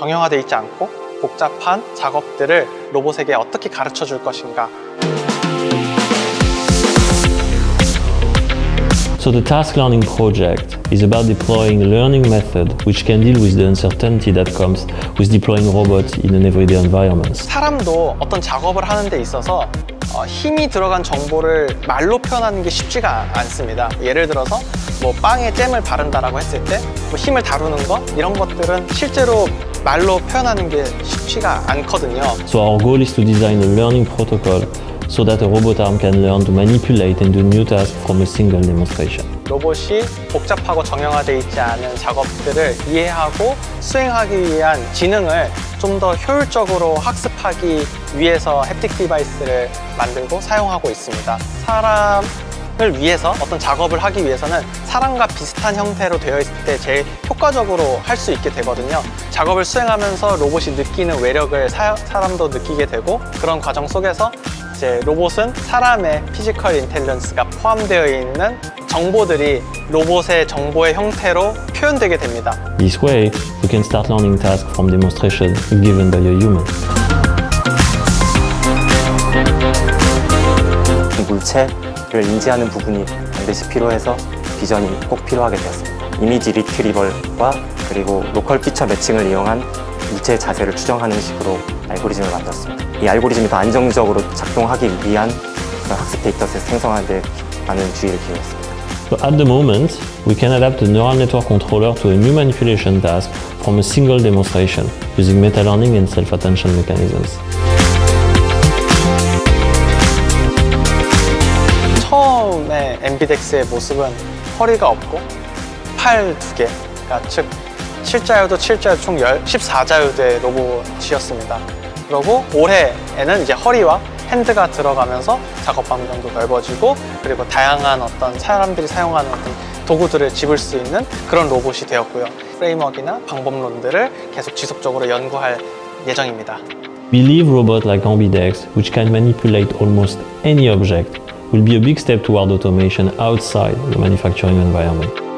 정형화되어 있지 않고 복잡한 작업들을 로봇에게 어떻게 가르쳐 줄 것인가. So the task learning project is about deploying a learning method which can deal with the uncertainty that comes with deploying robots in an everyday environment. 사람도 어떤 작업을 하는 데 있어서 힘이 들어간 정보를 말로 표현하는 게 쉽지가 않습니다. 예를 들어서 뭐 빵에 잼을 바른다라고 했을 때 뭐 힘을 다루는 것 이런 것들은 실제로 말로 표현하는 게 쉽지가 않거든요. So our goal is to design a learning protocol so that a robot arm can learn to manipulate and do new tasks from a single demonstration. 로봇이 복잡하고 정형화되어 있지 않은 작업들을 이해하고 수행하기 위한 지능을 좀 더 효율적으로 학습하기 위해서 햅틱 디바이스를 만들고 사용하고 있습니다. 사람을 위해서 어떤 작업을 하기 위해서는 사람과 비슷한 형태로 되어 있을 때 제일 효과적으로 할 수 있게 되거든요. 작업을 수행하면서 로봇이 느끼는 외력을 사람도 느끼게 되고 그런 과정 속에서 이제 로봇은 사람의 피지컬 인텔리전스가 포함되어 있는 정보들이 로봇의 정보의 형태로 표현되게 됩니다. This way, we can start learning tasks from demonstration given by a human. 물체를 인지하는 부분이 반드시 필요해서 비전이 꼭 필요하게 되었습니다. 이미지 리트리벌과 그리고 로컬 피처 매칭을 이용한 물체의 자세를 추정하는 식으로 알고리즘을 만들었습니다. 이 알고리즘이 더 안정적으로 작동하기 위한 그런 학습 데이터셋을 생성하는 데 많은 주의를 기울였습니다. So at the moment, we can adapt the neural network controller to a new manipulation task from a single demonstration using meta-learning and self-attention mechanisms. 처음에 엠비덱스의 모습은 허리가 없고 팔 2개가 즉 7자유도 7자유 총 14자유대의 로봇이었습니다. 그리고 올해에는 이제 허리와 핸드가 들어가면서 작업 반경도 넓어지고 그리고 다양한 어떤 사람들이 사용하는 어떤 도구들을 집을 수 있는 그런 로봇이 되었고요. 프레임워크나 방법론들을 계속 지속적으로 연구할 예정입니다. We believe robots like Ambidex, which can manipulate almost any object, will be a big step toward automation outside the manufacturing environment.